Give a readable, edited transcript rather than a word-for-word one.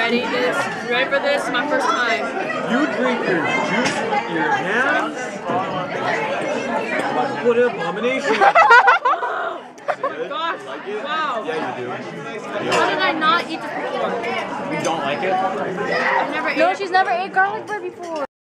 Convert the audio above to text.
ready? You ready for this? My first time. You drink your juice with your hands? What an abomination. Gosh, wow. Yeah, you do. How did I not eat this before? You don't like it? I've never ate No, it. she's never ate garlic bread before.